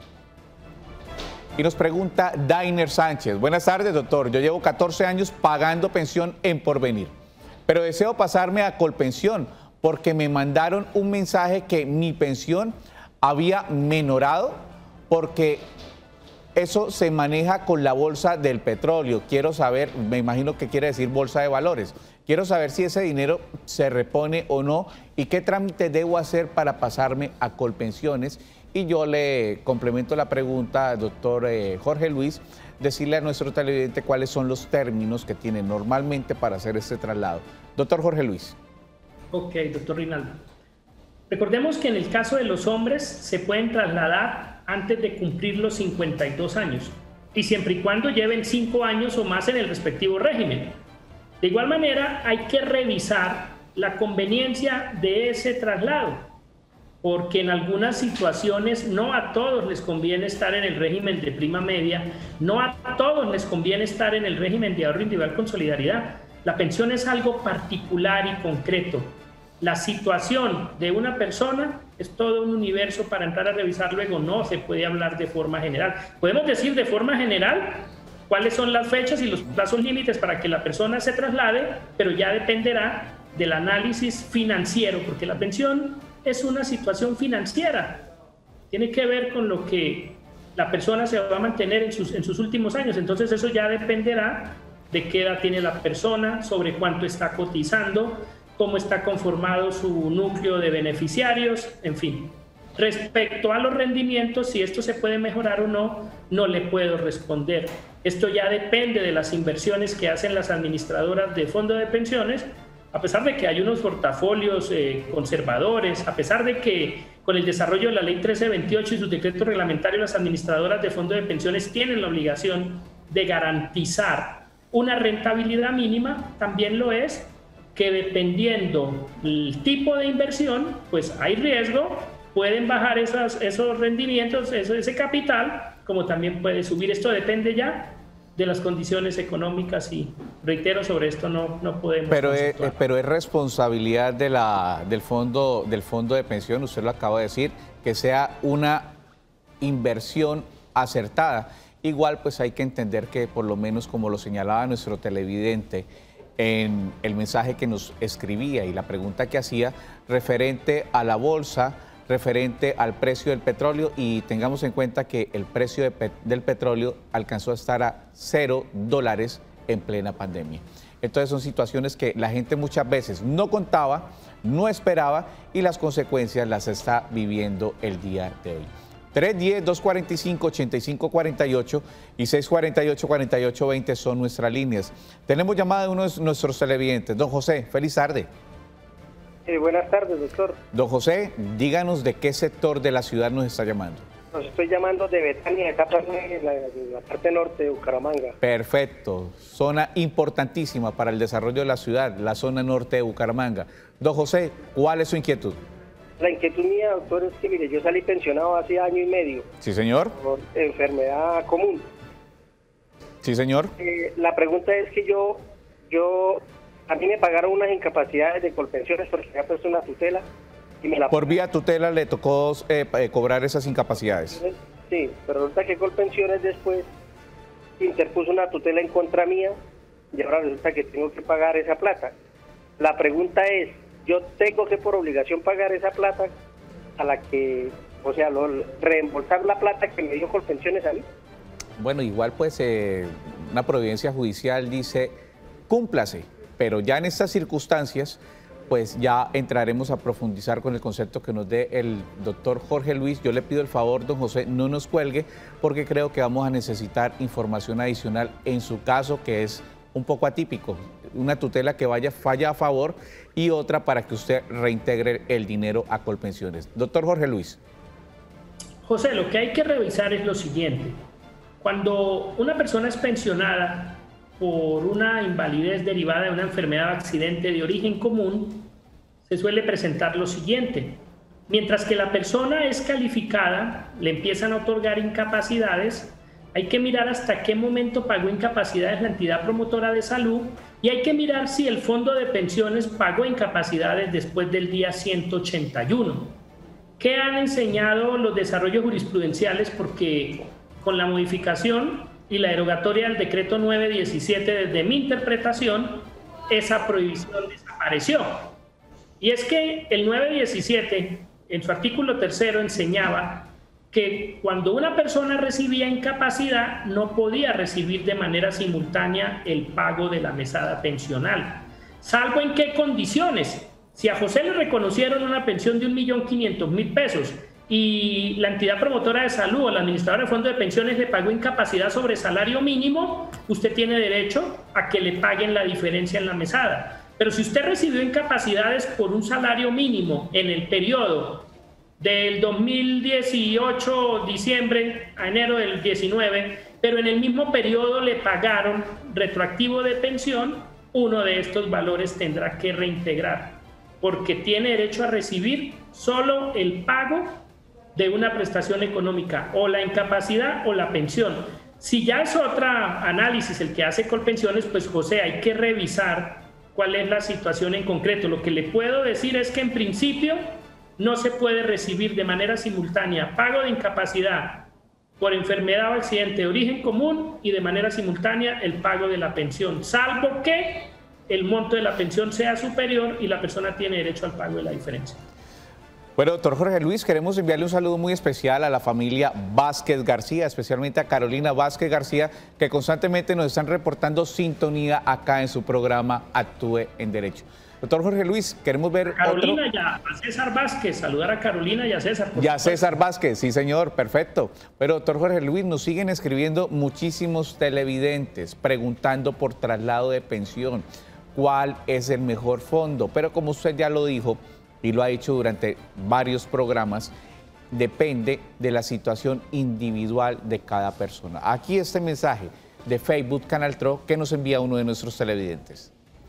B: Y nos pregunta Dainer Sánchez: buenas tardes, doctor. Yo llevo catorce años pagando pensión en Porvenir, pero deseo pasarme a Colpensión porque me mandaron un mensaje que mi pensión había menorado porque eso se maneja con la bolsa del petróleo. Quiero saber, me imagino que quiere decir bolsa de valores. Quiero saber si ese dinero se repone o no y qué trámite debo hacer para pasarme a Colpensiones. Y yo le complemento la pregunta, doctor eh, Jorge Luis, decirle a nuestro televidente cuáles son los términos que tiene normalmente para hacer este traslado. Doctor Jorge Luis.
C: Ok, doctor Rinaldo. Recordemos que en el caso de los hombres se pueden trasladar antes de cumplir los cincuenta y dos años y siempre y cuando lleven cinco años o más en el respectivo régimen. De igual manera, hay que revisar la conveniencia de ese traslado, porque en algunas situaciones no a todos les conviene estar en el régimen de prima media, no a todos les conviene estar en el régimen de ahorro individual con solidaridad. La pensión es algo particular y concreto. La situación de una persona es todo un universo para entrar a revisar luego. No se puede hablar de forma general. Podemos decir de forma general cuáles son las fechas y los plazos límites para que la persona se traslade, pero ya dependerá del análisis financiero, porque la pensión es una situación financiera. Tiene que ver con lo que la persona se va a mantener en sus, en sus últimos años. Entonces eso ya dependerá de qué edad tiene la persona, sobre cuánto está cotizando, cómo está conformado su núcleo de beneficiarios, en fin. Respecto a los rendimientos, si esto se puede mejorar o no, no le puedo responder. Esto ya depende de las inversiones que hacen las administradoras de fondo de pensiones, a pesar de que hay unos portafolios eh, conservadores, a pesar de que con el desarrollo de la ley trece veintiocho y sus decretos reglamentarios, las administradoras de fondo de pensiones tienen la obligación de garantizar una rentabilidad mínima también lo es que dependiendo el tipo de inversión, pues hay riesgo, pueden bajar esas, esos rendimientos, eso, ese capital, como también puede subir. Esto depende ya de las condiciones económicas y reitero, sobre esto no, no podemos
B: pero es, pero es responsabilidad de la, del, fondo, del fondo de pensión, usted lo acaba de decir, que sea una inversión acertada. Igual pues hay que entender que por lo menos como lo señalaba nuestro televidente en el mensaje que nos escribía y la pregunta que hacía referente a la bolsa, referente al precio del petróleo, y tengamos en cuenta que el precio de pe del petróleo alcanzó a estar a cero dólares en plena pandemia. Entonces son situaciones que la gente muchas veces no contaba, no esperaba y las consecuencias las está viviendo el día de hoy. tres uno cero, dos cuatro cinco, ocho cinco cuatro ocho y seis cuatro ocho, cuatro ocho dos cero son nuestras líneas. Tenemos llamada de uno de nuestros televidentes. Don José, feliz tarde.
G: Eh, buenas tardes, doctor.
B: Don José, díganos de qué sector de la ciudad nos está llamando.
G: Nos estoy llamando de Betania, acá en la, en la parte norte de Bucaramanga.
B: Perfecto, zona importantísima para el desarrollo de la ciudad, la zona norte de Bucaramanga. Don José, ¿cuál es su inquietud?
G: La inquietud mía, doctor, es que mire, yo salí pensionado hace año y medio.
B: Sí, señor.
G: Por enfermedad común.
B: Sí, señor.
G: Eh, la pregunta es que yo, yo, a mí me pagaron unas incapacidades de Colpensiones porque me ha puesto una tutela. Y me la...
B: Por vía tutela le tocó eh, eh, cobrar esas incapacidades.
G: Sí, pero resulta que Colpensiones después interpuso una tutela en contra mía y ahora resulta que tengo que pagar esa plata. La pregunta es, yo tengo que por obligación pagar esa plata a la que, o sea, lo, reembolsar la plata que me dio Colpensiones a mí.
B: Bueno, igual pues eh, una providencia judicial dice, cúmplase, pero ya en estas circunstancias pues ya entraremos a profundizar con el concepto que nos dé el doctor Jorge Luis. Yo le pido el favor, don José, no nos cuelgue porque creo que vamos a necesitar información adicional en su caso, que es un poco atípico, una tutela que vaya falla a favor y otra para que usted reintegre el dinero a Colpensiones. Doctor Jorge Luis.
C: José, lo que hay que revisar es lo siguiente. Cuando una persona es pensionada por una invalidez derivada de una enfermedad o accidente de origen común, se suele presentar lo siguiente. Mientras que la persona es calificada, le empiezan a otorgar incapacidades, hay que mirar hasta qué momento pagó incapacidades la entidad promotora de salud y hay que mirar si el fondo de pensiones pagó incapacidades después del día ciento ochenta y uno. ¿Qué han enseñado los desarrollos jurisprudenciales? Porque con la modificación y la derogatoria del decreto nueve diecisiete, desde mi interpretación, esa prohibición desapareció. Y es que el nueve diecisiete, en su artículo tercero, enseñaba que cuando una persona recibía incapacidad no podía recibir de manera simultánea el pago de la mesada pensional. ¿Salvo en qué condiciones? Si a José le reconocieron una pensión de un millón quinientos mil pesos y la entidad promotora de salud o la administradora de fondo de pensiones le pagó incapacidad sobre salario mínimo, usted tiene derecho a que le paguen la diferencia en la mesada. Pero si usted recibió incapacidades por un salario mínimo en el periodo del dos mil dieciocho, diciembre a enero del diecinueve, pero en el mismo periodo le pagaron retroactivo de pensión, uno de estos valores tendrá que reintegrar, porque tiene derecho a recibir solo el pago de una prestación económica, o la incapacidad o la pensión. Si ya es otro análisis el que hace Colpensiones, pues José, hay que revisar cuál es la situación en concreto. Lo que le puedo decir es que en principio no se puede recibir de manera simultánea pago de incapacidad por enfermedad o accidente de origen común y de manera simultánea el pago de la pensión, salvo que el monto de la pensión sea superior y la persona tiene derecho al pago de la diferencia.
B: Bueno, doctor Jorge Luis, queremos enviarle un saludo muy especial a la familia Vázquez García, especialmente a Carolina Vázquez García, que constantemente nos están reportando sintonía acá en su programa Actúe en Derecho. Doctor Jorge Luis, queremos ver
C: Carolina
B: otro...
C: y a César Vázquez, saludar a Carolina y a César.
B: Y a César Vázquez, sí señor, perfecto. Pero doctor Jorge Luis, nos siguen escribiendo muchísimos televidentes preguntando por traslado de pensión, cuál es el mejor fondo, pero como usted ya lo dijo y lo ha dicho durante varios programas, depende de la situación individual de cada persona. Aquí este mensaje de Facebook Canal Tro que nos envía uno de nuestros televidentes.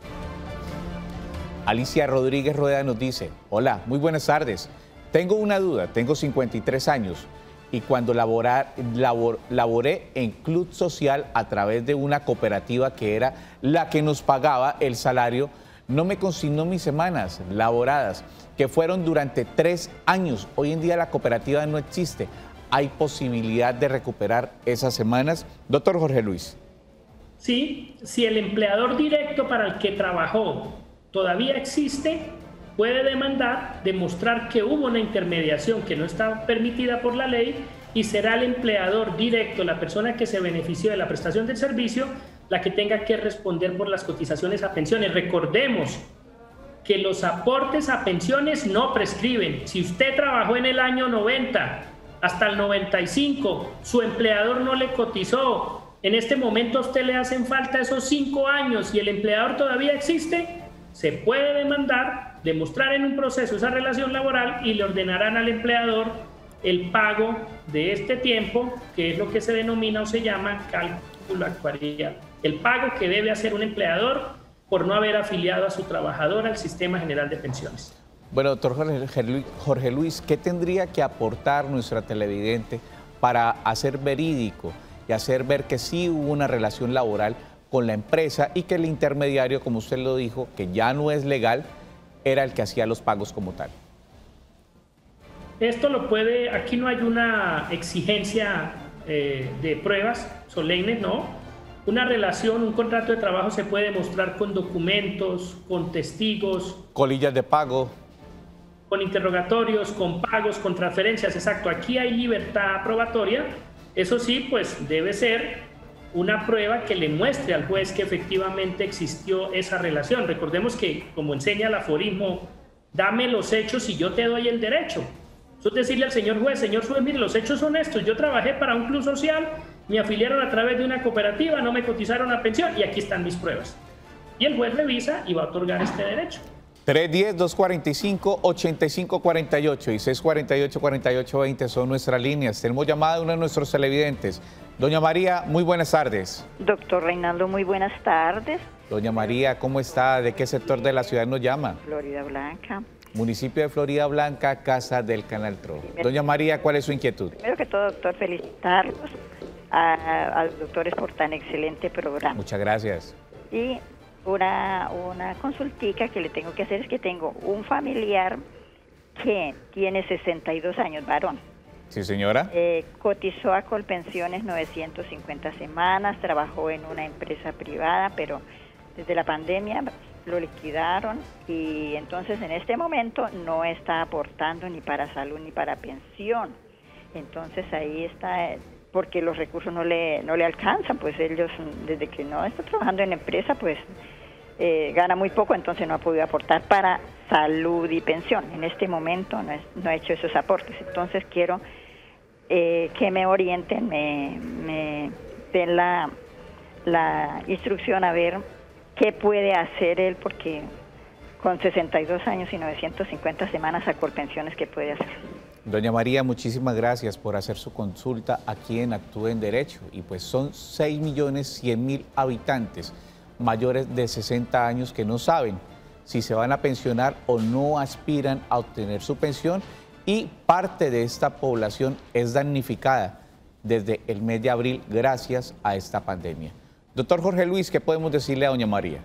B: Alicia Rodríguez Rueda nos dice: hola, muy buenas tardes. Tengo una duda, tengo cincuenta y tres años y cuando laborar, labor, laboré en Club Social a través de una cooperativa que era la que nos pagaba el salario, no me consignó mis semanas laboradas, que fueron durante tres años. Hoy en día la cooperativa no existe. ¿Hay posibilidad de recuperar esas semanas? Doctor Jorge Luis.
C: Sí, si el empleador directo para el que trabajó todavía existe, puede demandar, demostrar que hubo una intermediación que no está permitida por la ley y será el empleador directo, la persona que se benefició de la prestación del servicio, la que tenga que responder por las cotizaciones a pensiones. Recordemos que los aportes a pensiones no prescriben. Si usted trabajó en el año noventa hasta el noventa y cinco, su empleador no le cotizó, en este momento a usted le hacen falta esos cinco años y el empleador todavía existe, se puede demandar, demostrar en un proceso esa relación laboral y le ordenarán al empleador el pago de este tiempo, que es lo que se denomina o se llama cálculo actuarial. El pago que debe hacer un empleador por no haber afiliado a su trabajador al Sistema General de Pensiones.
B: Bueno, doctor Jorge Luis, ¿qué tendría que aportar nuestra televidente para hacer verídico y hacer ver que sí hubo una relación laboral con la empresa y que el intermediario, como usted lo dijo, que ya no es legal, era el que hacía los pagos como tal?
C: Esto lo puede, aquí no hay una exigencia eh, de pruebas solemnes, no. Una relación, un contrato de trabajo se puede demostrar con documentos, con testigos.
B: Colillas de pago.
C: Con interrogatorios, con pagos, con transferencias, exacto. Aquí hay libertad probatoria. Eso sí, pues debe ser una prueba que le muestre al juez que efectivamente existió esa relación. Recordemos que, como enseña el aforismo, dame los hechos y yo te doy el derecho. Eso es decirle al señor juez: señor juez, mire, los hechos son estos. Yo trabajé para un club social, me afiliaron a través de una cooperativa, no me cotizaron a pensión y aquí están mis pruebas. Y el juez revisa y va a otorgar este derecho.
B: tres uno cero, dos cuatro cinco, ocho cinco cuatro ocho y seis cuatro ocho, cuatro ocho dos cero son nuestras líneas. Tenemos llamada de uno de nuestros televidentes. Doña María, muy buenas tardes.
H: Doctor Reinaldo, muy buenas tardes.
B: Doña María, ¿cómo está? ¿De qué sector de la ciudad nos llama?
H: Florida Blanca.
B: Municipio de Florida Blanca, Casa del Canal Tro. Doña María, ¿cuál es su inquietud?
H: Primero que todo, doctor, felicitarlos a, a los doctores por tan excelente programa.
B: Muchas gracias.
H: Y una, una consultica que le tengo que hacer es que tengo un familiar que tiene sesenta y dos años, varón.
B: Sí, señora.
H: Eh, cotizó a Colpensiones novecientas cincuenta semanas, trabajó en una empresa privada, pero desde la pandemia lo liquidaron y entonces en este momento no está aportando ni para salud ni para pensión. Entonces ahí está, porque los recursos no le, no le alcanzan, pues ellos desde que no está trabajando en empresa, pues eh, gana muy poco, entonces no ha podido aportar para salud y pensión. En este momento no, es, no ha hecho esos aportes, entonces quiero eh, que me orienten, me, me den la, la instrucción a ver qué puede hacer él, porque con sesenta y dos años y novecientas cincuenta semanas a Colpensiones, ¿qué puede hacer?
B: Doña María, muchísimas gracias por hacer su consulta aquí en Actúe en Derecho. Y pues son seis millones cien mil habitantes mayores de sesenta años que no saben si se van a pensionar o no aspiran a obtener su pensión, y parte de esta población es damnificada desde el mes de abril gracias a esta pandemia. Doctor Jorge Luis, ¿qué podemos decirle a doña María?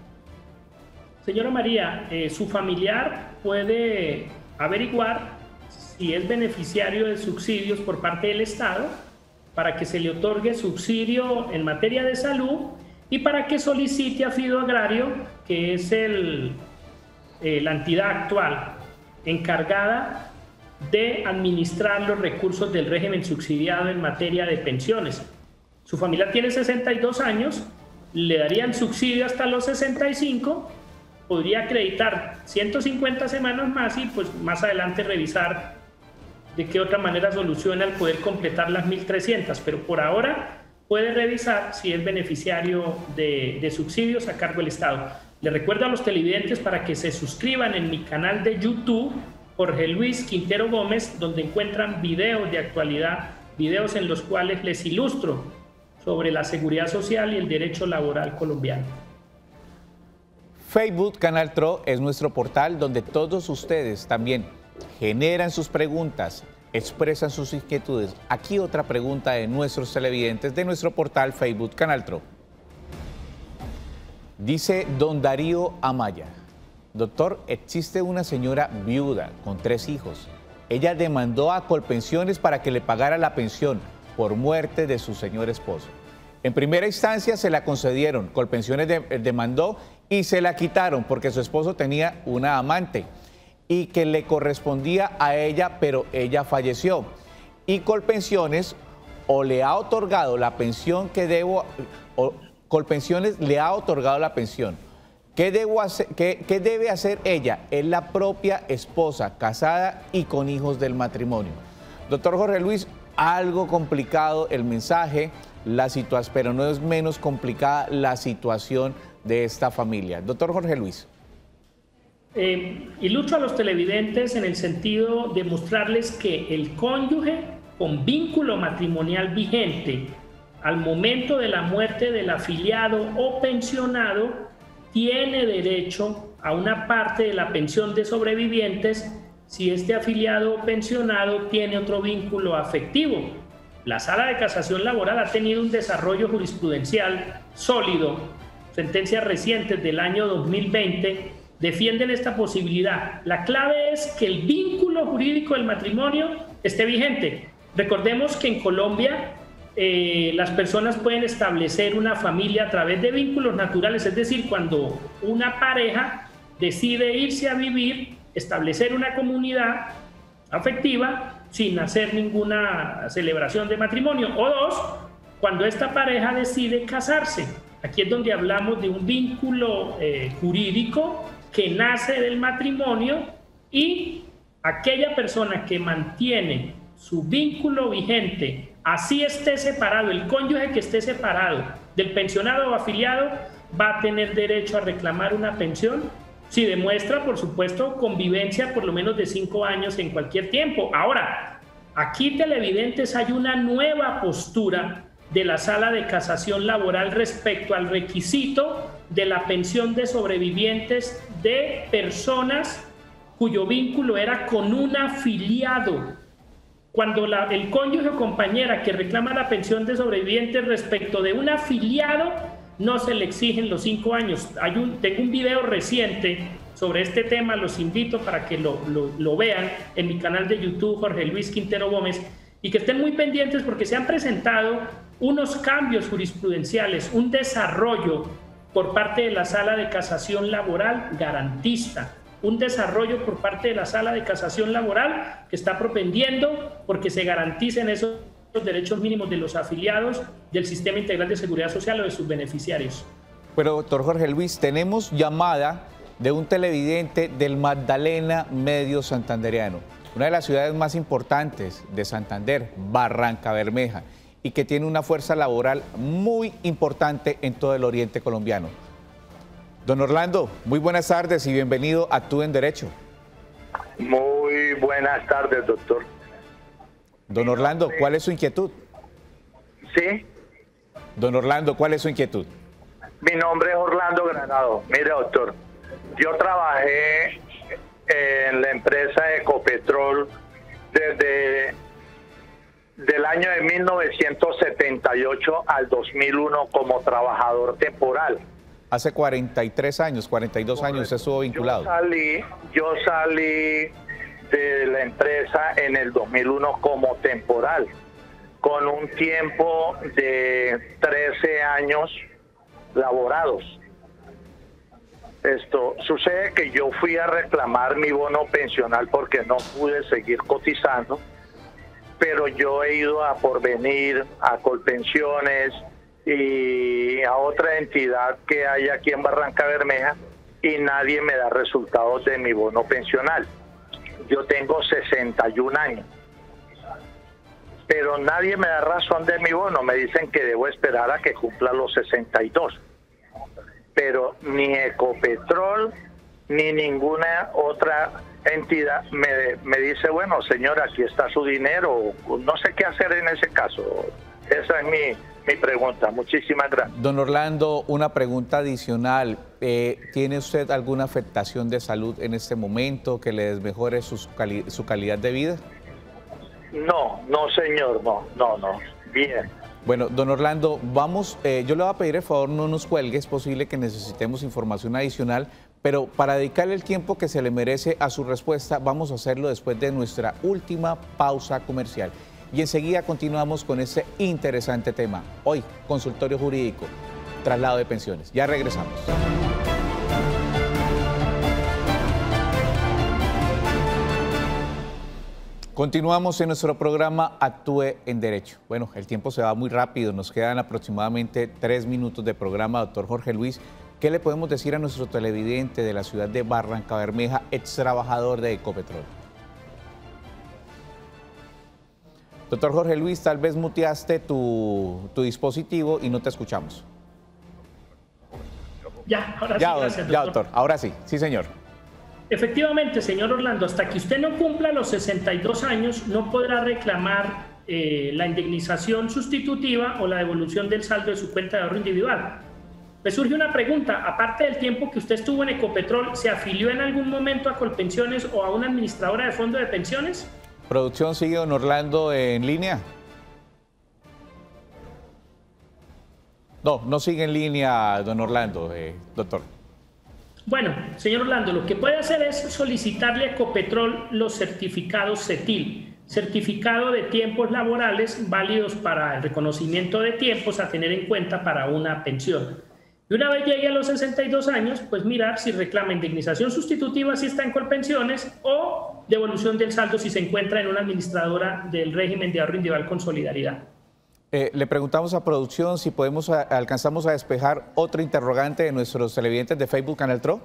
C: Señora María, eh, su familiar puede averiguar si es beneficiario de subsidios por parte del Estado para que se le otorgue subsidio en materia de salud y para que solicite a Fido Agrario, que es el, eh, la entidad actual encargada de administrar los recursos del régimen subsidiado en materia de pensiones. Su familiar tiene sesenta y dos años, le darían subsidio hasta los sesenta y cinco, podría acreditar ciento cincuenta semanas más y pues más adelante revisar de qué otra manera soluciona el poder completar las mil trescientas, pero por ahora puede revisar si es beneficiario de, de subsidios a cargo del Estado. Le recuerdo a los televidentes para que se suscriban en mi canal de YouTube, Jorge Luis Quintero Gómez, donde encuentran videos de actualidad, videos en los cuales les ilustro sobre la seguridad social y el derecho laboral colombiano.
B: Facebook Canal T R O es nuestro portal donde todos ustedes también generan sus preguntas, expresan sus inquietudes. Aquí otra pregunta de nuestros televidentes de nuestro portal Facebook Canal T R O. Dice don Darío Amaya: doctor, existe una señora viuda con tres hijos. Ella demandó a Colpensiones para que le pagara la pensión por muerte de su señor esposo. En primera instancia se la concedieron, Colpensiones de, demandó y se la quitaron porque su esposo tenía una amante y que le correspondía a ella, pero ella falleció. Y Colpensiones o le ha otorgado la pensión que debo, o Colpensiones le ha otorgado la pensión. ¿Qué, debo hacer, qué, ¿Qué debe hacer ella? Es la propia esposa, casada y con hijos del matrimonio. Doctor Jorge Luis, algo complicado el mensaje, la situación, pero no es menos complicada la situación de esta familia. Doctor Jorge Luis.
C: Eh, ilustro a los televidentes en el sentido de mostrarles que el cónyuge con vínculo matrimonial vigente al momento de la muerte del afiliado o pensionado tiene derecho a una parte de la pensión de sobrevivientes si este afiliado o pensionado tiene otro vínculo afectivo. La Sala de Casación Laboral ha tenido un desarrollo jurisprudencial sólido. Sentencias recientes del año dos mil veinte defienden esta posibilidad. La clave es que el vínculo jurídico del matrimonio esté vigente. Recordemos que en Colombia eh, las personas pueden establecer una familia a través de vínculos naturales, es decir, cuando una pareja decide irse a vivir, establecer una comunidad afectiva sin hacer ninguna celebración de matrimonio. O dos, cuando esta pareja decide casarse. Aquí es donde hablamos de un vínculo eh, jurídico que nace del matrimonio y aquella persona que mantiene su vínculo vigente, así esté separado, el cónyuge que esté separado del pensionado o afiliado, va a tener derecho a reclamar una pensión si demuestra, por supuesto, convivencia por lo menos de cinco años en cualquier tiempo. Ahora, aquí, televidentes, hay una nueva postura de la Sala de Casación Laboral respecto al requisito de la pensión de sobrevivientes de personas cuyo vínculo era con un afiliado. Cuando la, el cónyuge o compañera que reclama la pensión de sobrevivientes respecto de un afiliado, no se le exigen los cinco años. Hay un, tengo un video reciente sobre este tema, los invito para que lo, lo, lo vean en mi canal de YouTube, Jorge Luis Quintero Gómez, y que estén muy pendientes porque se han presentado unos cambios jurisprudenciales, un desarrollo por parte de la Sala de Casación Laboral garantista, un desarrollo por parte de la Sala de Casación Laboral que está propendiendo porque se garanticen esos los derechos mínimos de los afiliados del Sistema Integral de Seguridad Social o de sus beneficiarios.
B: Pero, doctor Jorge Luis, tenemos llamada de un televidente del Magdalena Medio Santandereano, una de las ciudades más importantes de Santander, Barrancabermeja, y que tiene una fuerza laboral muy importante en todo el oriente colombiano. Don Orlando, muy buenas tardes y bienvenido a Actúe en Derecho.
I: Muy buenas tardes, doctor.
B: Don Orlando, ¿cuál es su inquietud?
I: Sí.
B: Don Orlando, ¿cuál es su inquietud?
I: Mi nombre es Orlando Granado. Mire, doctor, yo trabajé en la empresa Ecopetrol desde del año de mil novecientos setenta y ocho al dos mil uno como trabajador temporal.
B: Hace cuarenta y tres años, cuarenta y dos años estuvo vinculado.
I: Yo salí, yo salí de la empresa en el dos mil uno como temporal, con un tiempo de trece años laborados. Esto sucede que yo fui a reclamar mi bono pensional porque no pude seguir cotizando, pero yo he ido a Porvenir, a Colpensiones y a otra entidad que hay aquí en Barrancabermeja y nadie me da resultados de mi bono pensional. Yo tengo sesenta y un años, pero nadie me da razón de mi bono. Me dicen que debo esperar a que cumpla los sesenta y dos, pero ni Ecopetrol ni ninguna otra entidad me, me dice, bueno, señora, aquí está su dinero. No sé qué hacer en ese caso. Esa es mi, mi pregunta. Muchísimas gracias.
B: Don Orlando, una pregunta adicional. Eh, ¿Tiene usted alguna afectación de salud en este momento que le desmejore su, cali su calidad de vida?
I: No, no señor, no, no, no. Bien.
B: Bueno, don Orlando, vamos, eh, yo le voy a pedir el favor no nos cuelgue, es posible que necesitemos información adicional, pero para dedicarle el tiempo que se le merece a su respuesta, vamos a hacerlo después de nuestra última pausa comercial. Y enseguida continuamos con este interesante tema. Hoy, consultorio jurídico, traslado de pensiones. Ya regresamos. Continuamos en nuestro programa Actúe en Derecho. Bueno, el tiempo se va muy rápido, nos quedan aproximadamente tres minutos de programa. Doctor Jorge Luis, ¿qué le podemos decir a nuestro televidente de la ciudad de Barrancabermeja, ex trabajador de Ecopetrol? Doctor Jorge Luis, tal vez muteaste tu, tu dispositivo y no te escuchamos.
C: Ya, ahora
B: ya,
C: sí, gracias, doctor.
B: Ya, doctor, ahora sí, sí señor.
C: Efectivamente, señor Orlando, hasta que usted no cumpla los sesenta y dos años, no podrá reclamar eh, la indemnización sustitutiva o la devolución del saldo de su cuenta de ahorro individual. Me surge una pregunta, aparte del tiempo que usted estuvo en Ecopetrol, ¿se afilió en algún momento a Colpensiones o a una administradora de fondo de pensiones?
B: ¿Producción sigue don Orlando en línea? No, no sigue en línea don Orlando, eh, doctor.
C: Bueno, señor Orlando, lo que puede hacer es solicitarle a Ecopetrol los certificados CETIL, certificado de tiempos laborales válidos para el reconocimiento de tiempos a tener en cuenta para una pensión. Y una vez llegue a los sesenta y dos años, pues mirar si reclama indemnización sustitutiva si está en Colpensiones o devolución del saldo si se encuentra en una administradora del régimen de ahorro individual con solidaridad.
B: Eh, le preguntamos a producción si podemos a, alcanzamos a despejar otro interrogante de nuestros televidentes de Facebook Canal Tro.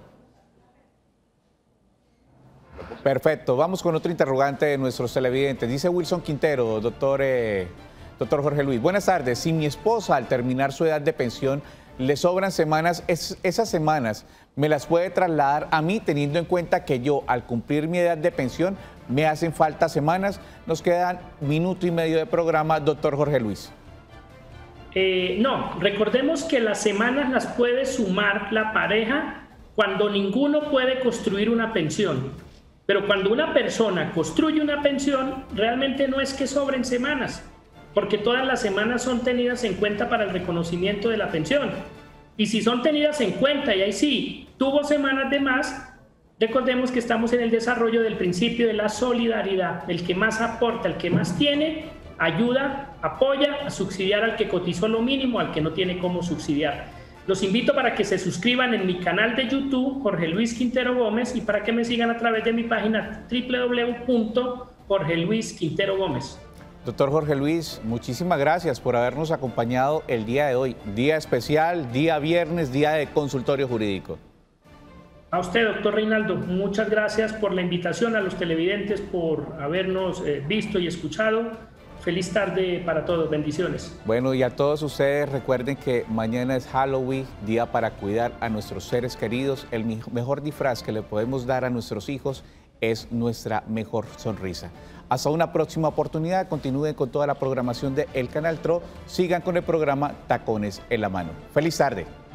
B: Perfecto, vamos con otro interrogante de nuestros televidentes. Dice Wilson Quintero, doctor, eh, doctor Jorge Luis. Buenas tardes, si mi esposa al terminar su edad de pensión le sobran semanas, es, esas semanas me las puede trasladar a mí teniendo en cuenta que yo al cumplir mi edad de pensión me hacen falta semanas. Nos quedan minuto y medio de programa, doctor Jorge Luis.
C: Eh, no, recordemos que las semanas las puede sumar la pareja cuando ninguno puede construir una pensión. Pero cuando una persona construye una pensión, realmente no es que sobren semanas, porque todas las semanas son tenidas en cuenta para el reconocimiento de la pensión. Y si son tenidas en cuenta y ahí sí tuvo semanas de más, recordemos que estamos en el desarrollo del principio de la solidaridad. El que más aporta, el que más tiene, ayuda, apoya a subsidiar al que cotizó lo mínimo, al que no tiene cómo subsidiar. Los invito para que se suscriban en mi canal de YouTube, Jorge Luis Quintero Gómez, y para que me sigan a través de mi página doble u doble u doble u punto jorge luis quintero gómez.
B: Doctor Jorge Luis, muchísimas gracias por habernos acompañado el día de hoy. Día especial, día viernes, día de consultorio jurídico.
C: A usted, doctor Reinaldo, muchas gracias por la invitación, a los televidentes por habernos eh, visto y escuchado. Feliz tarde para todos, bendiciones.
B: Bueno, y a todos ustedes recuerden que mañana es Halloween, día para cuidar a nuestros seres queridos. El mejor disfraz que le podemos dar a nuestros hijos es nuestra mejor sonrisa. Hasta una próxima oportunidad, continúen con toda la programación de El Canal Tro, sigan con el programa Tacones en la Mano. Feliz tarde.